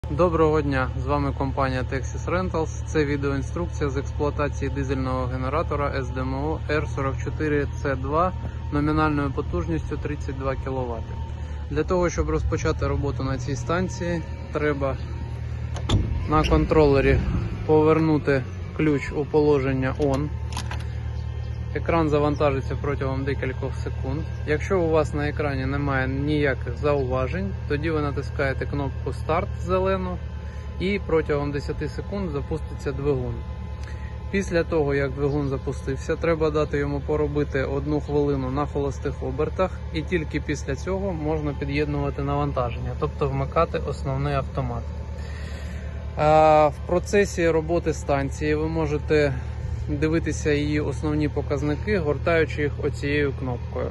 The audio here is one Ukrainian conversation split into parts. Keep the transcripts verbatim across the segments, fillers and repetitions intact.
Доброго дня! З вами компанія Texas Rentals. Це відеоінструкція з експлуатації дизельного генератора ес де ем о ер сорок чотири це два номінальною потужністю тридцять два кіловати. Для того, щоб розпочати роботу на цій станції, треба на контролері повернути ключ у положення он. Екран завантажиться протягом декількох секунд. Якщо у вас на екрані немає ніяких зауважень, тоді ви натискаєте кнопку старт зелену і протягом десяти секунд запуститься двигун. Після того, як двигун запустився, треба дати йому поробити одну хвилину на холостих обертах, і тільки після цього можна під'єднувати навантаження, тобто вмикати основний автомат. В процесі роботи станції ви можете дивитися її основні показники, гортаючи їх оцією кнопкою.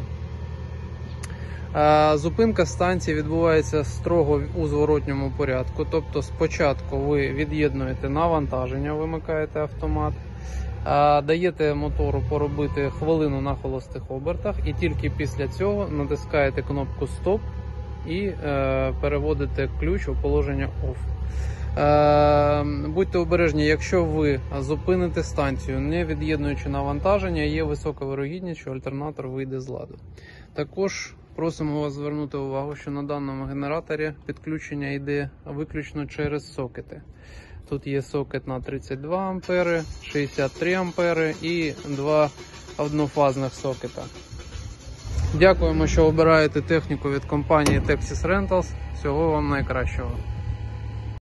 Зупинка станції відбувається строго у зворотньому порядку, тобто спочатку ви від'єднуєте навантаження, вимикаєте автомат, даєте мотору поробити хвилину на холостих обертах і тільки після цього натискаєте кнопку стоп і переводите ключ у положення оф. Будьте обережні, якщо ви зупините станцію, не від'єднуючи навантаження, є висока вирогідність, що альтернатор вийде з ладу. Також просимо вас звернути увагу, що на даному генераторі підключення йде виключно через сокети. Тут є сокет на тридцять два ампери, шістдесят три ампери і два однофазних сокета. Дякуємо, що обираєте техніку від компанії Texas Rentals. Всього вам найкращого.